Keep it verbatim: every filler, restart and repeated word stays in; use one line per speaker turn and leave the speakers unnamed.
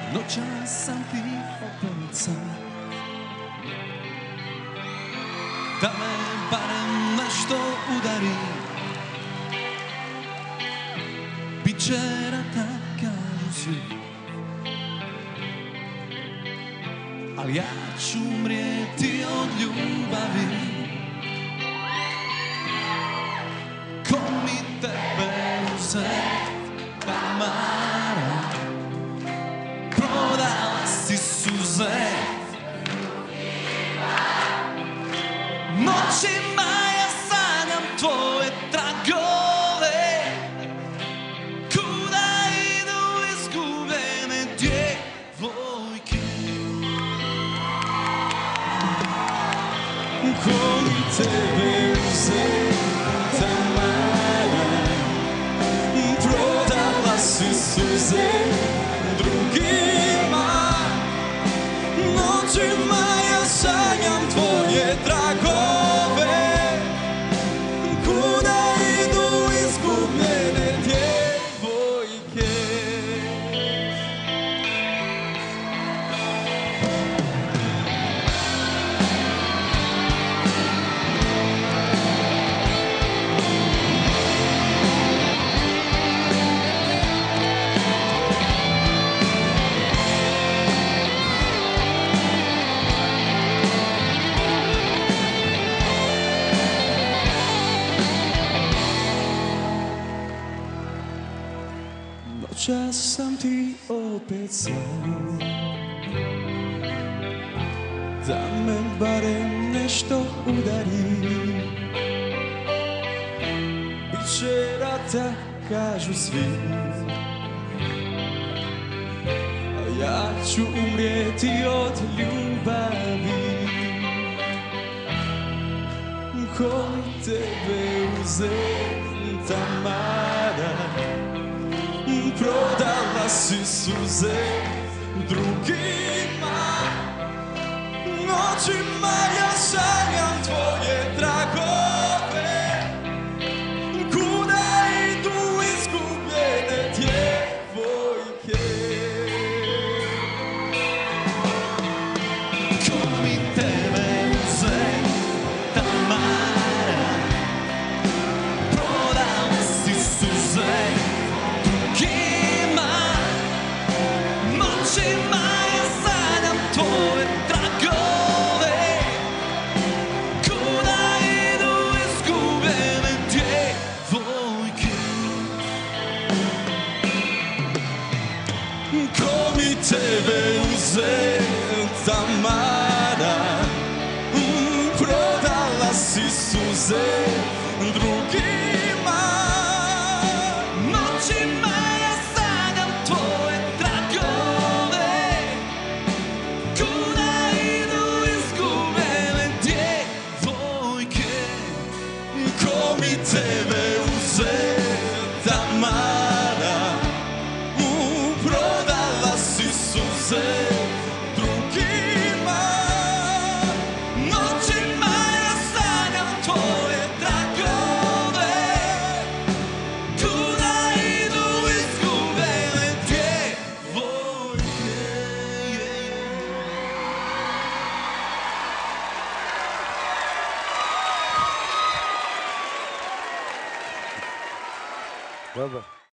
Noćas sam ti opet sam, da me barem nešto udari. Biće rata, kažu svi, ali ja ću umrijeti od ljubavi. Ko mi tebe uzet, Tamara, prodala si suze. Noćima ja sanjam tvoje tragove, kuda idu izgubljene djevojke. Ko mi tebe uzet, Tamara, prodala si suze drugima. Noćima ja sanjam tvoje tragove, kuda idu izgubljene djevojke. Noćas sam ti opet sam, da me barem nešto udari. Biće rata, kažu svi, a ja ću umrijeti od ljubavi. Ko mi tebe uzet, Tamara, prodala si suze drugima. Noćima ja sanjam tvoje tragove, kuda idu izgubljene djevojke. Ko mi tebe uzet, Tamara, prodala si suze. Noćima ja sanjam tvoje tragove, kuda idu izgubljene djevojke. Ko mi tebe uzet, Tamara, prodala si suze drugima. Noćima ja sanjam tvoje tragove, kuda idu izgubljene djevojke. Ko mi tebe uzet, Tamara, prodala si suze